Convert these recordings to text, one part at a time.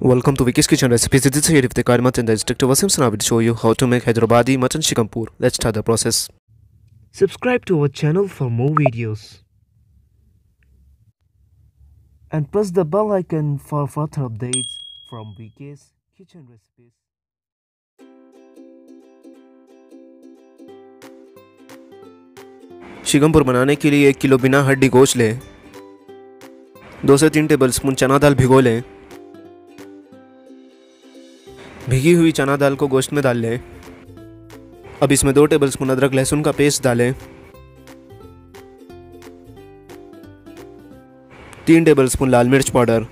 Welcome to Vicky's Kitchen Recipes. This is Sharif the Karmat and the instructor Wasim Sana will show you how to make Hyderabadi mutton shikampur. Let's start the process. Subscribe to our channel for more videos. And press the bell icon for further updates from Vicky's Kitchen Recipes. शिकमपुर बनाने के लिए 1 kilo बिना हड्डी गोश्त लें। 2 से 3 tablespoon चना दाल भिगो लें। भिगी हुई चना दाल को गोश्त में डाल लें। अब इसमें 2 टेबलस्पून अदरक लहसुन का पेस्ट डालें। 3 टेबलस्पून लाल मिर्च पाउडर,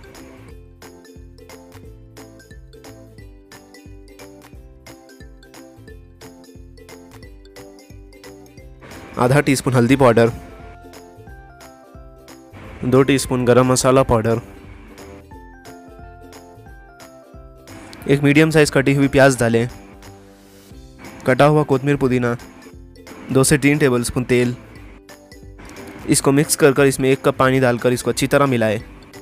आधा टीस्पून हल्दी पाउडर, 2 टीस्पून गरम मसाला पाउडर, 1 मीडियम साइज कटी हुई प्याज डालें। कटा हुआ कोतमीर पुदीना, 2 से 3 टेबलस्पून तेल। इसको मिक्स कर इसमें 1 कप पानी डालकर इसको अच्छी तरह मिलाएं।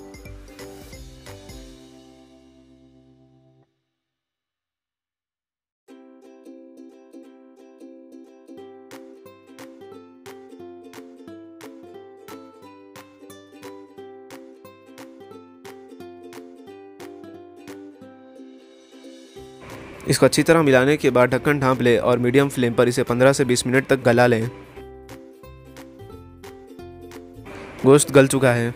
इसको अच्छी तरह मिलाने के बाद ढक्कन ढांप लें और मीडियम फ्लेम पर इसे 15 से 20 मिनट तक गला लें। गोश्त गल चुका है।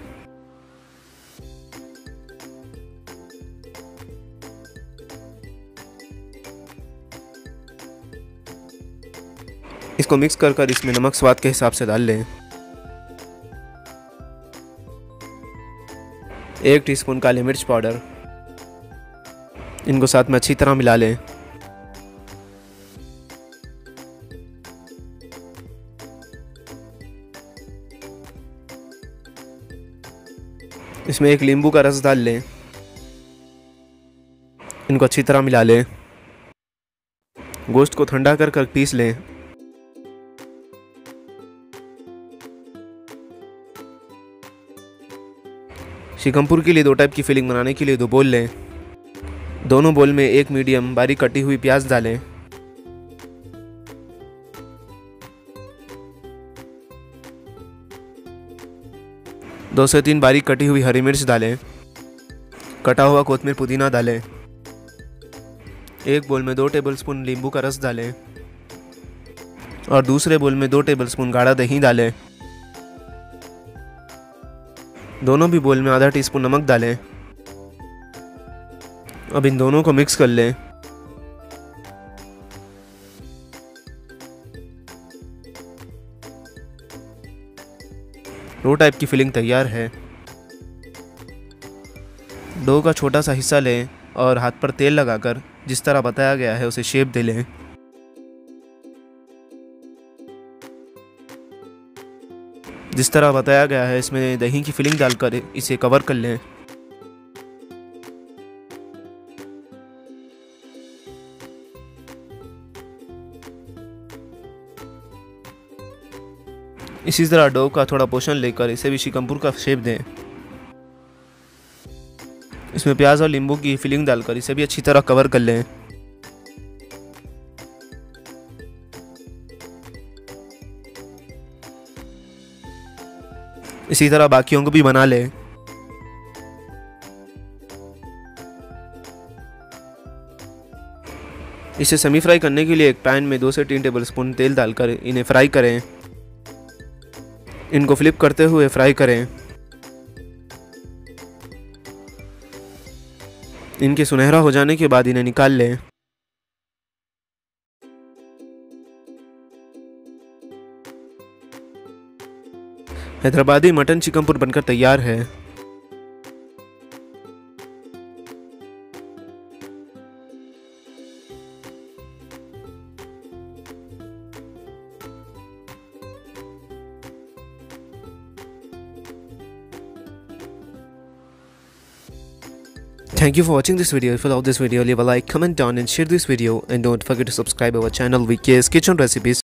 इसको मिक्स कर इसमें नमक स्वाद के हिसाब से डाल लें। 1 टीस्पून काली मिर्च पाउडर। इनको साथ में अच्छी तरह मिला लें। इसमें 1 नींबू का रस डाल लें। इनको अच्छी तरह मिला लें। गोश्त को ठंडा कर पीस लें। शिकमपुर के लिए 2 टाइप की फिलिंग बनाने के लिए 2 बोल लें। दोनों बोल में 1 मीडियम बारीक कटी हुई प्याज डालें। दो से 3 बारीक कटी हुई हरी मिर्च डालें। कटा हुआ कोतमीर पुदीना डालें। 1 बोल में 2 टेबलस्पून नींबू का रस डालें और दूसरे बोल में 2 टेबलस्पून गाढ़ा दही डालें। दोनों भी बोल में आधा टीस्पून नमक डालें। अब इन दोनों को मिक्स कर लें। डो टाइप की फिलिंग तैयार है। डो का छोटा सा हिस्सा लें और हाथ पर तेल लगाकर जिस तरह बताया गया है उसे शेप दे लें। जिस तरह बताया गया है इसमें दही की फिलिंग डालकर इसे कवर कर लें। इसी तरह डो का थोड़ा पोर्शन लेकर इसे भी शिकमपुर का शेप दें। इसमें प्याज और नींबू की फिलिंग डालकर इसे भी अच्छी तरह कवर कर लें। इसी तरह बाकियों को भी बना लें। इसे सेमी फ्राई करने के लिए एक पैन में 2 से 3 टेबलस्पून तेल डालकर इन्हें फ्राई करें। इनको फ्लिप करते हुए फ्राई करें। इनके सुनहरा हो जाने के बाद इन्हें निकाल लें। हैदराबादी मटन शिकमपुर बनकर तैयार है। Thank you for watching this video. If you love this video, leave a like, comment down and share this video, and don't forget to subscribe our channel VK's Kitchen Recipes.